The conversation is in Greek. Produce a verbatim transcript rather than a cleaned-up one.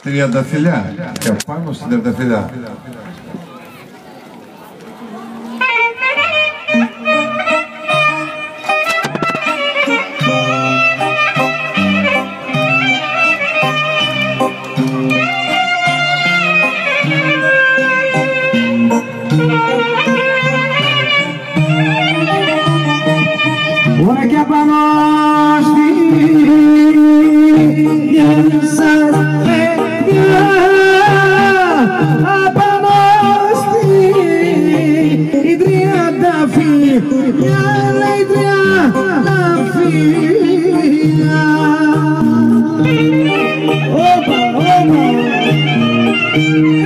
Τριανταφυλλιά και πάνω στην Τριανταφυλλιά. Ora che abbiamo sti abbiamo sti idria da figlia l'idria da figlia opa opa